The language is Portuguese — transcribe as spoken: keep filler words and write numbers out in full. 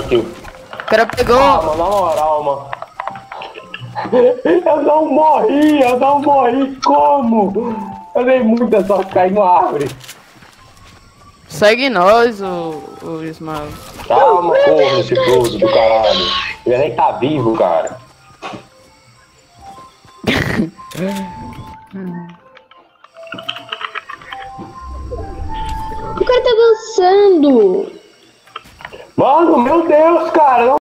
kill. O cara pegou. Ah, mano, na moral, mano. Eu não morri, eu não morri. Como? Eu dei muita sorte cair numa árvore. Segue nós, o, o Ismael. Calma, porra, esse doido do caralho. Ele nem tá vivo, cara. O cara tá dançando. Mano, meu Deus, cara. Não